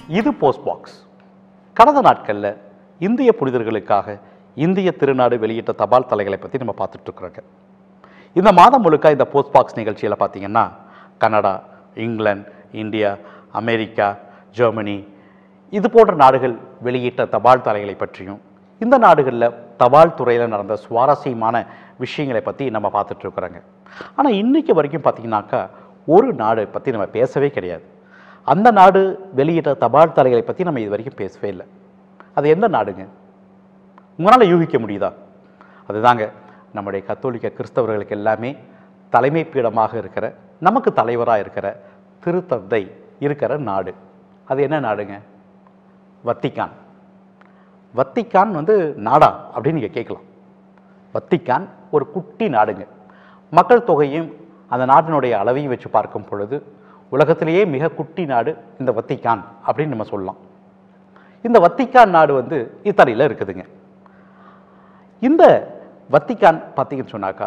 இது post box. கடந்த நாட்களில் இந்திய புனிதர்களுக்காக இந்திய திருநாடு வெளியிட்ட தபால் தலைகளை பற்றி நம்ம பார்த்துட்ருக்குறோங்க. இந்த மாதம் முழுக்க இந்த போஸ்ட் பாக்ஸ் நிகழ்ச்சியில் பார்த்திங்கன்னா Canada, England, India, America, Germany இது போன்ற நாடுகள் வெளியிட்ட தபால் தலைகளை பற்றியும் இந்த நாடுகளில் தபால் துறையில் நடந்த சுவாரஸ்யமான விஷயங்களை பற்றி நம்ம பார்த்துட்ருக்குறோங்க. ஆனால் இன்றைக்கி வரைக்கும் பார்த்திங்கனாக்கா ஒரு நாடு பற்றி நம்ம பேசவே கிடையாது. அந்த நாடு வெளியிட்ட தபால் தலைகளை பற்றி நம்ம இது வரைக்கும் பேசவே இல்லை. அது எந்த நாடுங்க? உங்களால் யூகிக்க முடியுதா? அதுதாங்க நம்முடைய கத்தோலிக்க கிறிஸ்தவர்களுக்கு எல்லாமே தலைமை பீடமாக இருக்கிற, நமக்கு தலைவராக இருக்கிற திருத்தந்தை இருக்கிற நாடு. அது என்ன நாடுங்க? வத்திக்கான். வத்திக்கான் நாடா அப்படின்னு நீங்கள் கேட்கலாம். வத்திக்கான் ஒரு குட்டி நாடுங்க. மக்கள் தொகையும் அந்த நாட்டினுடைய அளவையும் வச்சு பார்க்கும் பொழுது உலகத்திலேயே மிக குட்டி நாடு இந்த வத்திக்கான் அப்படின்னு நம்ம சொல்லலாம். இந்த வத்திக்கான் நாடு இத்தாலியில் இருக்குதுங்க. இந்த வத்திக்கான் பார்த்தீங்கன்னு சொன்னாக்கா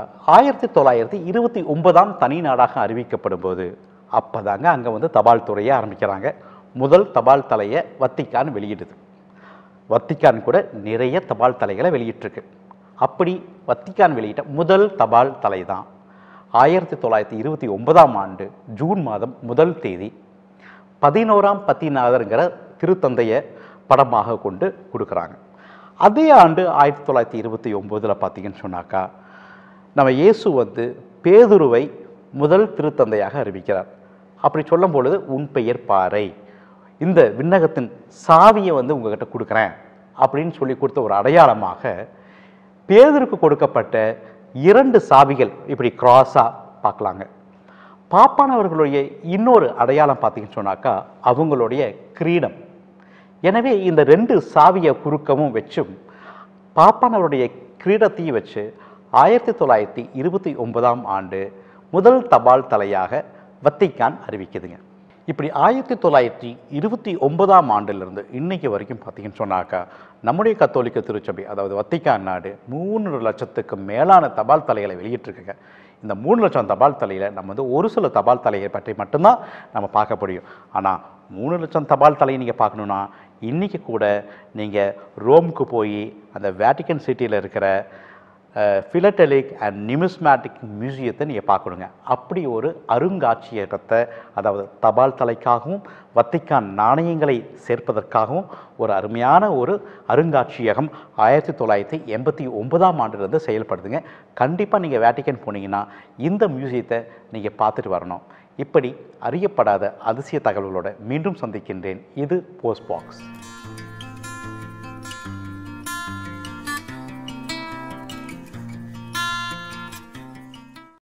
1929 தனி நாடாக அறிவிக்கப்படும் போது அப்போ தாங்க அங்கே தபால் துறையை ஆரம்பிக்கிறாங்க. முதல் தபால் தலையை வத்திக்கான் வெளியிடுது. வத்திக்கான் கூட நிறைய தபால் தலைகளை வெளியிட்டிருக்கு. அப்படி வத்திக்கான் வெளியிட்ட முதல் தபால் தலை தான் 1929 ஜூன் மாதம் 1 தேதி 11ஆம் பத்திநாதருங்கிற திருத்தந்தையை படமாக கொண்டு கொடுக்குறாங்க. அதே ஆண்டு 1929 பார்த்தீங்கன்னு சொன்னாக்கா நம்ம இயேசு பேதுருவை முதல் திருத்தந்தையாக அறிவிக்கிறார். அப்படி சொல்லும் பொழுது உன் பெயர் பாறை, இந்த விண்ணகத்தின் சாவியை உங்ககிட்ட கொடுக்குறேன் அப்படின்னு சொல்லி கொடுத்த ஒரு அடையாளமாக பேதுருக்கு கொடுக்கப்பட்ட 2 சாவிகள் இப்படி கிராஸாக பார்க்கலாங்க. பாப்பானவர்களுடைய இன்னொரு அடையாளம் பார்த்தீங்கன்னு சொன்னாக்கா அவங்களுடைய கிரீடம். எனவே இந்த 2 சாவியை குறுக்கவும் வச்சும் பாப்பானவருடைய கிரீடத்தையும் வச்சு 1929 முதல் தபால் தலையாக வத்திக்கான் அறிவிக்குதுங்க. இப்படி 1929 இன்னைக்கு வரைக்கும் பார்த்தீங்கன்னு சொன்னாக்கா நம்முடைய கத்தோலிக்க திருச்சபை, அதாவது வத்திக்கான் நாடு 3 லட்சத்துக்கு மேலான தபால் தலைகளை வெளியிட்டிருக்குங்க. இந்த 3 லட்சம் தபால் தலையில் நம்ம ஒரு சில தபால் தலையை பற்றி மட்டும்தான் நம்ம பார்க்க முடியும். ஆனால் 3 லட்சம் தபால் தலையை நீங்கள் பார்க்கணுன்னா இன்றைக்கி கூட நீங்கள் ரோமுக்கு போய் அந்த வேட்டிக்கன் சிட்டியில் இருக்கிற ஃபிலட்டெலிக் அண்ட் நிமிஸ்மேட்டிக் மியூசியத்தை நீங்கள் பார்க்கணுங்க. அப்படி ஒரு அருங்காட்சியகத்தை, அதாவது தபால் தலைக்காகவும் வத்திக்கான் நாணயங்களை சேர்ப்பதற்காகவும் ஒரு அருமையான ஒரு அருங்காட்சியகம் 1989 செயல்படுதுங்க. கண்டிப்பாக நீங்கள் வேட்டிக்கன் போனீங்கன்னா இந்த மியூசியத்தை நீங்கள் பார்த்துட்டு வரணும். இப்படி அறியப்படாத அதிசய தகவல்களோட மீண்டும் சந்திக்கின்றேன். இது போஸ்ட் பாக்ஸ்.